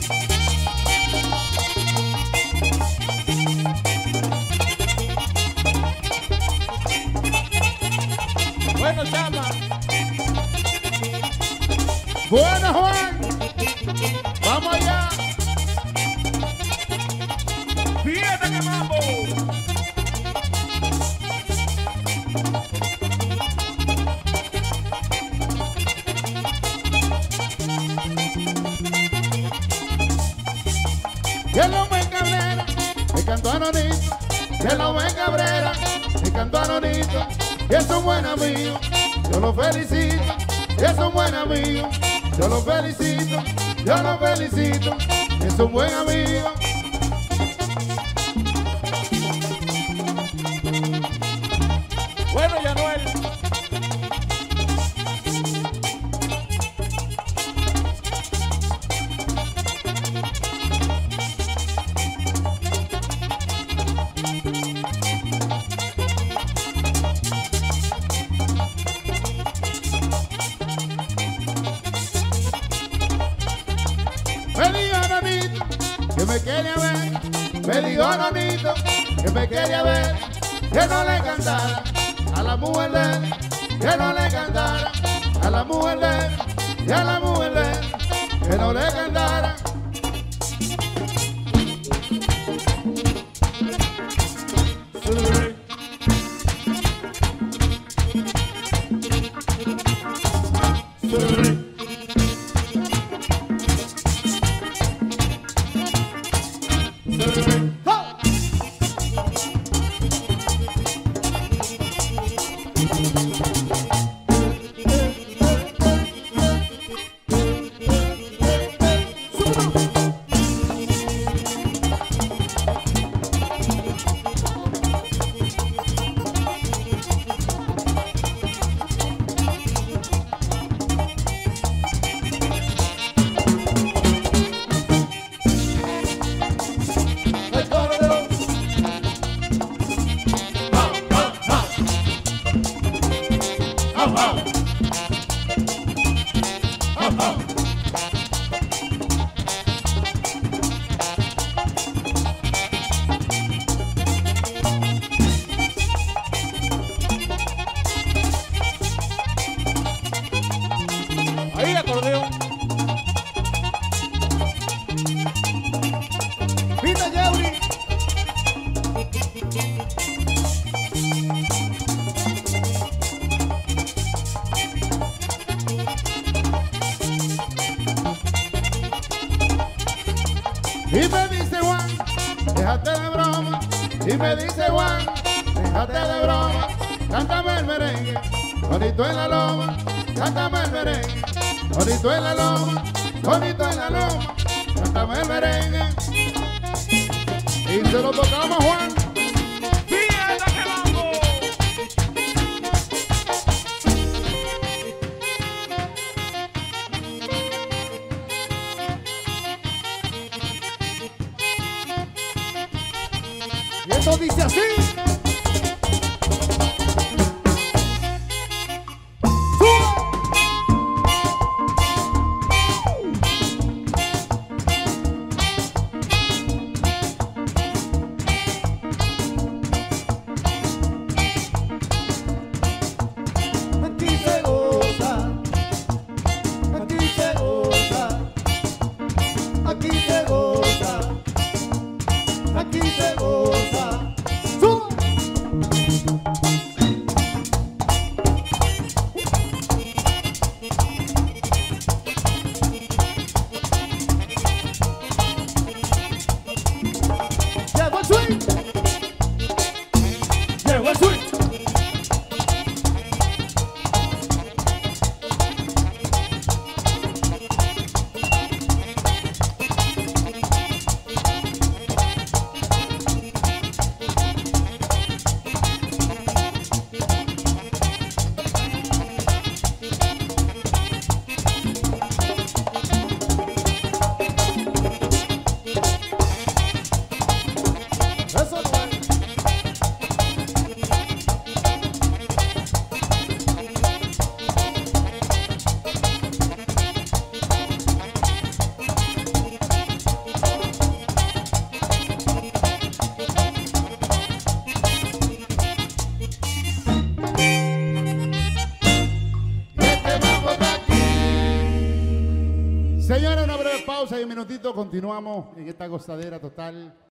Bueno, chama. Buena, Juan. Vamos allá. Fíjate que mambo. Que lo ven Cabrera, me cantó a Nonito. Que lo ven Cabrera, me cantó a Nonito. Que es un buen amigo, yo lo felicito. Que es un buen amigo, yo lo felicito. Yo lo felicito, que es un buen amigo. Bueno, Yanuel. Me dijo Nonito que me quería ver. Me dijo Nonito que me quería ver. Que no le cantara a la mujer de él. Que no le cantara a la mujer de él. Y a la mujer de él. Que no le cantara. Ahí acordeón. Vita Yeuri. Y me dice Juan, déjate de broma. Y me dice Juan, déjate de broma. Cántame el merengue, bonito en la loma. Cántame el merengue, bonito en la loma. Bonito en la loma. Cántame el merengue. Y se lo tocamos, Juan. Fíjate que mambo. Y esto dice así. Aquí se goza, aquí se goza, aquí se goza, aquí se goza. ¡Sube! Señores, una breve pausa y un minutito. Continuamos en esta gozadera total.